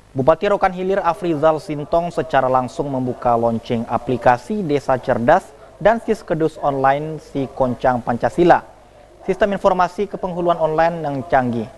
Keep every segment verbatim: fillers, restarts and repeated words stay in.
Bupati Rokan Hilir Afrizal Sintong secara langsung membuka launching aplikasi Desa Cerdas dan Siskedus online Si Koncang Pancasila, sistem informasi kepenghuluan online yang canggih.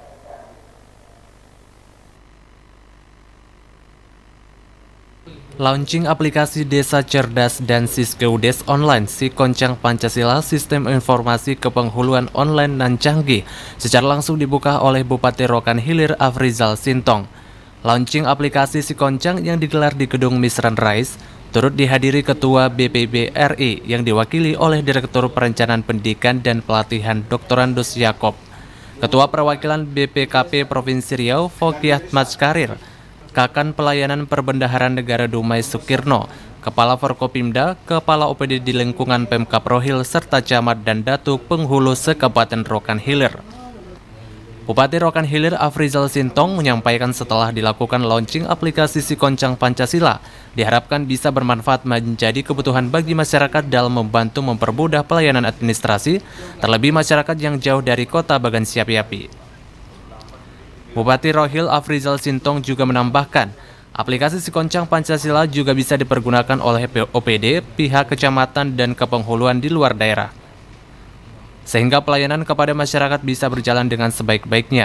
Launching aplikasi Desa Cerdas dan Siskedus online Si Koncang Pancasila, sistem informasi kepenghuluan online nan canggih, secara langsung dibuka oleh Bupati Rokan Hilir Afrizal Sintong. Launching aplikasi Si Koncang yang digelar di Gedung Misran Rais turut dihadiri Ketua B P B R I yang diwakili oleh Direktur Perencanaan Pendidikan dan Pelatihan Doktor Andus Yakob, Ketua Perwakilan B P K P Provinsi Riau Fokiat Matskarir, Kakan Pelayanan Perbendaharaan Negara Dumai Sukirno, Kepala Forkopimda, Kepala O P D di lingkungan Pemkab Rohil, serta Camat dan Datuk Penghulu Sekabupaten Rokan Hilir. Bupati Rokan Hilir Afrizal Sintong menyampaikan setelah dilakukan launching aplikasi Si Koncang Pancasila, diharapkan bisa bermanfaat menjadi kebutuhan bagi masyarakat dalam membantu mempermudah pelayanan administrasi, terlebih masyarakat yang jauh dari kota Bagan Siapi-Api. Bupati Rohil Afrizal Sintong juga menambahkan, aplikasi Si Koncang Pancasila juga bisa dipergunakan oleh O P D, pihak kecamatan, dan kepenghuluan di luar daerah, sehingga pelayanan kepada masyarakat bisa berjalan dengan sebaik-baiknya.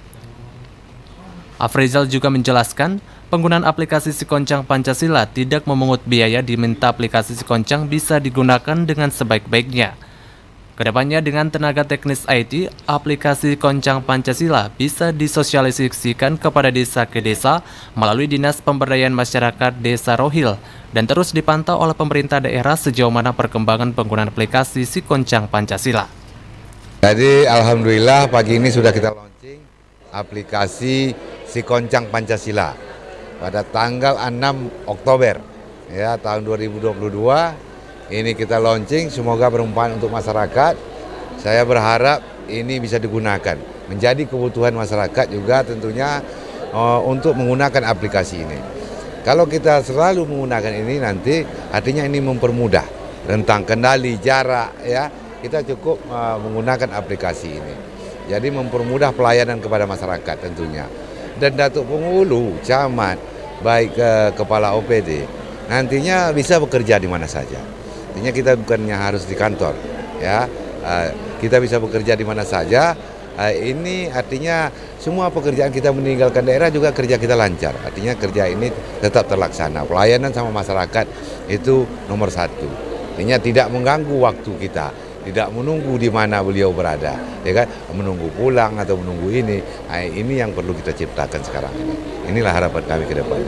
Afrizal juga menjelaskan, penggunaan aplikasi Si Koncang Pancasila tidak memungut biaya, diminta aplikasi Si Koncang bisa digunakan dengan sebaik-baiknya. Kedepannya dengan tenaga teknis I T, aplikasi Koncang Pancasila bisa disosialisasikan kepada desa ke desa melalui Dinas Pemberdayaan Masyarakat Desa Rohil dan terus dipantau oleh pemerintah daerah sejauh mana perkembangan penggunaan aplikasi Si Koncang Pancasila. Jadi alhamdulillah pagi ini sudah kita launching aplikasi Si Koncang Pancasila pada tanggal enam Oktober ya tahun dua ribu dua puluh dua. Ini kita launching, semoga bermanfaat untuk masyarakat. Saya berharap ini bisa digunakan menjadi kebutuhan masyarakat juga tentunya uh, untuk menggunakan aplikasi ini. Kalau kita selalu menggunakan ini nanti artinya ini mempermudah tentang kendali jarak ya. Kita cukup uh, menggunakan aplikasi ini. Jadi mempermudah pelayanan kepada masyarakat tentunya. Dan Datuk Penghulu, Camat, baik ke kepala O P D, nantinya bisa bekerja di mana saja. Artinya kita bukannya harus di kantor, ya. Uh, kita bisa bekerja di mana saja. Uh, ini artinya semua pekerjaan kita meninggalkan daerah juga kerja kita lancar. Artinya kerja ini tetap terlaksana. Pelayanan sama masyarakat itu nomor satu. Artinya tidak mengganggu waktu kita. Tidak menunggu di mana beliau berada, ya kan? Menunggu pulang atau menunggu ini, nah, ini yang perlu kita ciptakan sekarang ini. Inilah harapan kami ke depan.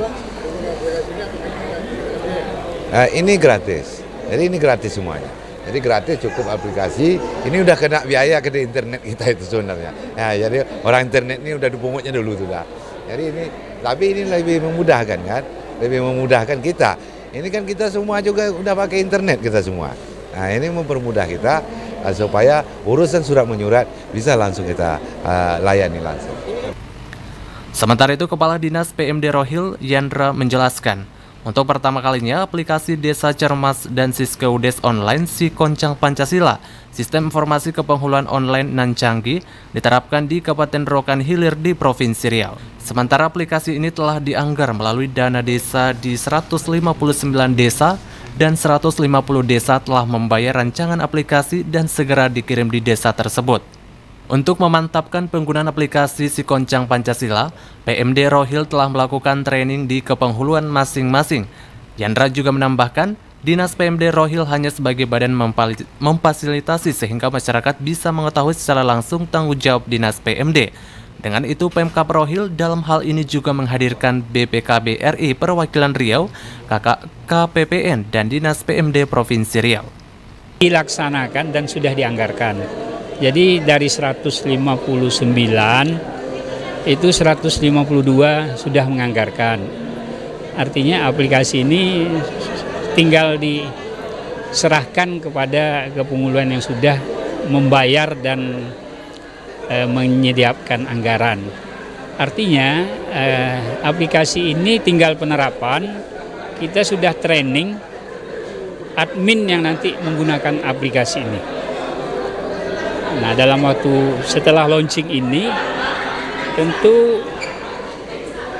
Nah, ini gratis, jadi ini gratis semuanya. Jadi gratis, cukup aplikasi. Ini udah kena biaya ke internet kita itu sebenarnya. Nah, jadi orang internet ini udah dipungutnya dulu sudah. Jadi ini, tapi ini lebih memudahkan kan, lebih memudahkan kita. Ini kan kita semua juga udah pakai internet kita semua. Nah, ini mempermudah kita uh, supaya urusan surat menyurat bisa langsung kita uh, layani langsung. Sementara itu, Kepala Dinas P M D Rohil Yandra menjelaskan, untuk pertama kalinya aplikasi Desa Cermas dan Siskedus online Si Koncang Pancasila, sistem informasi kepenghuluan online nan canggih, diterapkan di Kabupaten Rokan Hilir di Provinsi Riau. Sementara aplikasi ini telah dianggar melalui dana desa di seratus lima puluh sembilan desa, dan seratus lima puluh desa telah membayar rancangan aplikasi dan segera dikirim di desa tersebut. Untuk memantapkan penggunaan aplikasi Si Koncang Pancasila, P M D Rohil telah melakukan training di kepenghuluan masing-masing. Yandra juga menambahkan, Dinas P M D Rohil hanya sebagai badan memfasilitasi sehingga masyarakat bisa mengetahui secara langsung tanggung jawab Dinas P M D. Dengan itu, Pemkab Rohil dalam hal ini juga menghadirkan B P K B R I Perwakilan Riau, K K P P N, dan Dinas P M D Provinsi Riau. Dilaksanakan dan sudah dianggarkan. Jadi dari seratus lima puluh sembilan, itu seratus lima puluh dua sudah menganggarkan. Artinya aplikasi ini tinggal diserahkan kepada kepenghuluan yang sudah membayar dan menyediakan anggaran. Artinya eh, aplikasi ini tinggal penerapan, kita sudah training admin yang nanti menggunakan aplikasi ini. Nah, dalam waktu setelah launching ini tentu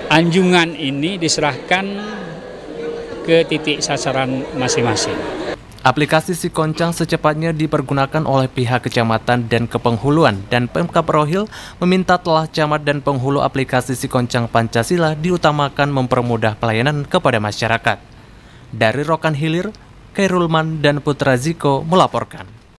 anjungan ini diserahkan ke titik sasaran masing-masing. Aplikasi Si Koncang secepatnya dipergunakan oleh pihak kecamatan dan kepenghuluan, dan Pemkab Rohil meminta telah camat dan penghulu aplikasi Si Koncang Pancasila diutamakan mempermudah pelayanan kepada masyarakat. Dari Rokan Hilir, Khairulman dan Putra Ziko melaporkan.